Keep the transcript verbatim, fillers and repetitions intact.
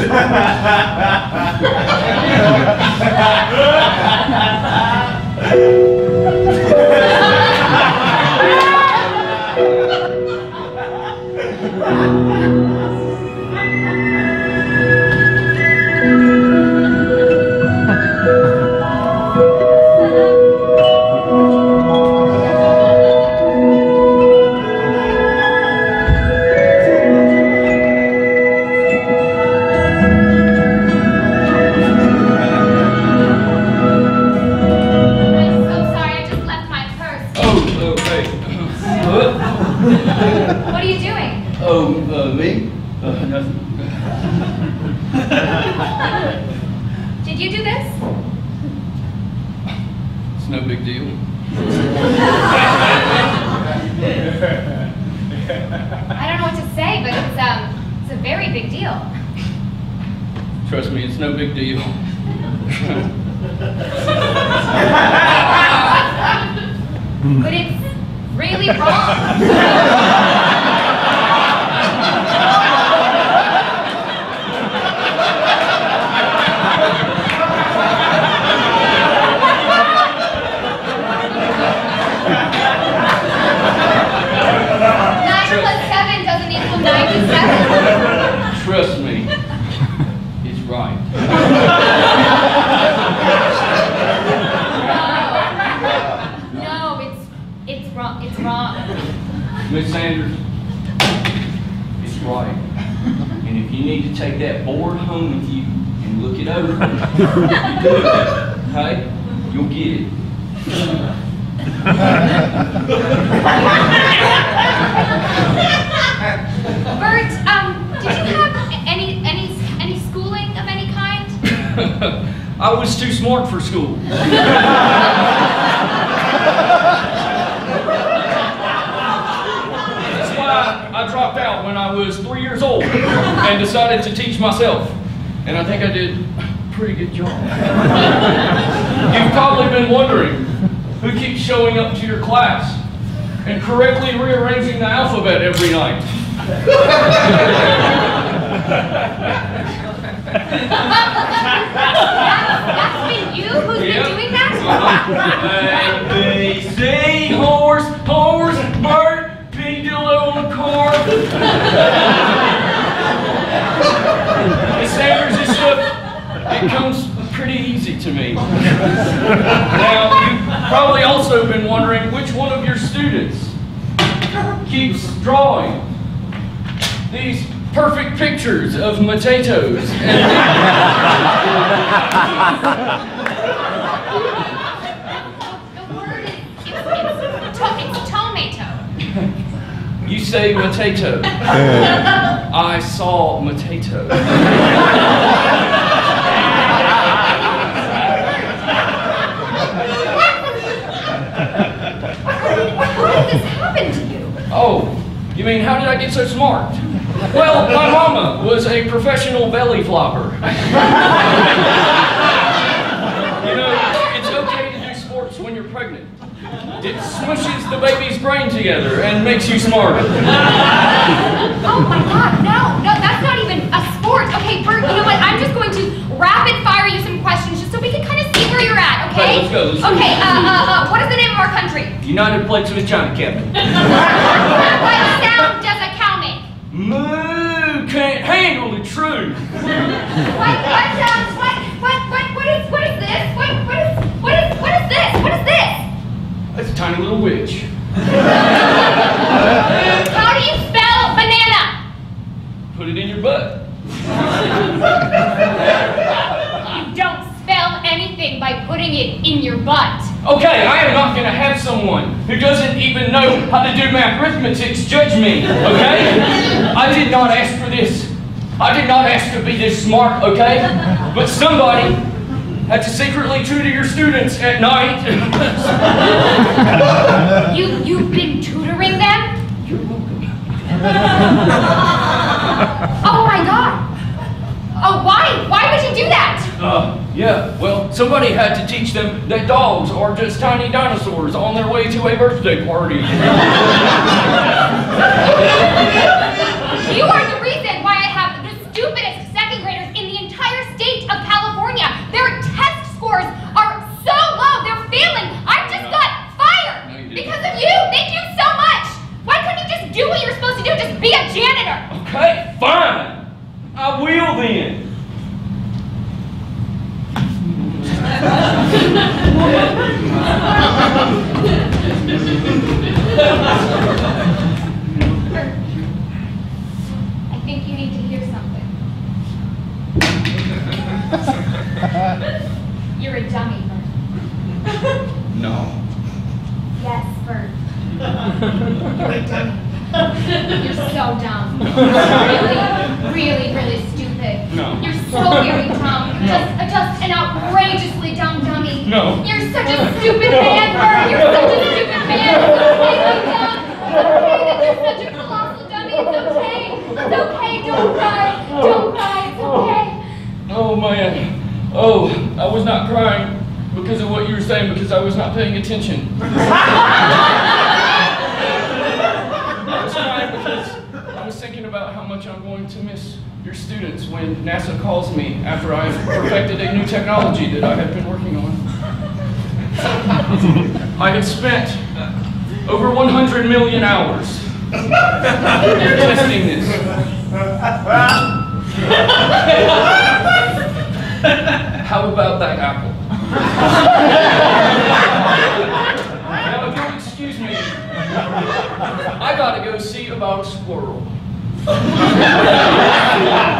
What are you doing? Oh, uh, me? Uh, nothing. Did you do this? It's no big deal. I don't know what to say, but it's um, it's a very big deal. Trust me, it's no big deal. But it's really wrong. Trust me, it's right. No, no, it's it's wrong. It's wrong. Miss Sanders, it's right. And if you need to take that board home with you and look it over, you do it. Okay? You'll get it. Bert, um, did you have any any any schooling of any kind? I was too smart for school. That's why I dropped out when I was three years old and decided to teach myself. And I think I did a pretty good job. You've probably been wondering who keeps showing up to your class and correctly rearranging the alphabet every night. that, that's been you who's Yep. been doing that? A, B, C, horse, horse, bird, P, dildo on the car. Miss Sanders, this stuff, it comes pretty easy to me. Now, you've probably also been wondering which one of your students keeps drawing these perfect pictures of potatoes. The word is, it's, it's, to, it's tomato. You say potato. I saw potato. How did this happen to you? Oh, you mean how did I get so smart? Well, my mama was a professional belly flopper. You know, it's okay to do sports when you're pregnant. It smushes the baby's brain together and makes you smarter. Oh my God, no, no, that's not even a sport. Okay, Bert, you know what? I'm just going to rapid fire you some questions just so we can kind of see where you're at, okay? Okay, let's go, let's go. Okay, uh, uh, uh, what is the name of our country? United Plates of China, Captain. What sound does a cow make? Moo can't handle the truth. What, what, um, what, what, what, what is, what is this? What, what is, what is, what is this? What is this? That's a tiny little witch. How do you spell banana? Put it in your butt. You don't spell anything by putting it in your butt. Okay, I am not going to have someone who doesn't even know how to do math arithmetic judge me, okay? I did not ask for this. I did not ask to be this smart, okay? But somebody had to secretly tutor your students at night. You, you've been tutoring them? You're welcome. Oh my God. Oh, why? Why would you do that? Uh, yeah, well, somebody had to teach them that dogs are just tiny dinosaurs on their way to a birthday party. You are the reason why I have the stupidest second graders in do what you're supposed to do. Just be a janitor. Okay, fine. I will then. I think you need to hear something. You're a dummy, Bert. No. Yes, Bert. You're a dummy. You're so dumb. Really, really, really stupid. No. You're so very dumb. Just, uh, just an outrageously dumb dummy. No. You're such a stupid man, Bert. You're such a stupid man. It's okay, my dumb. It's okay that you're such a colossal dummy. It's okay. It's okay. Don't cry. Don't cry. It's okay. Oh, man. Oh, I was not crying because of what you were saying, because I was not paying attention. I was crying because I was thinking about how much I'm going to miss your students when NASA calls me after I have perfected a new technology that I have been working on. I have spent over one hundred million hours testing this. How about that apple? Now, if you'll excuse me, I gotta go see about a squirrel.